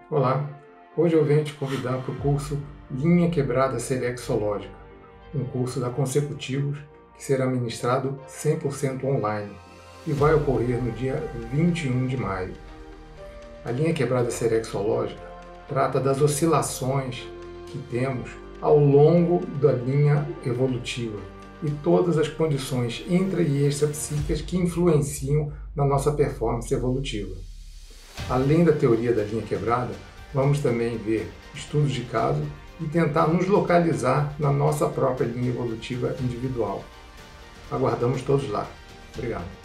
Olá, hoje eu venho te convidar para o curso Linha Quebrada Serexológica, um curso da Consecutivos que será ministrado 100% online e vai ocorrer no dia 21 de maio. A linha quebrada serexológica trata das oscilações que temos ao longo da linha evolutiva e todas as condições intra- e extrapsíquicas que influenciam na nossa performance evolutiva. Além da teoria da linha quebrada, vamos também ver estudos de caso e tentar nos localizar na nossa própria linha evolutiva individual. Aguardamos todos lá. Obrigado.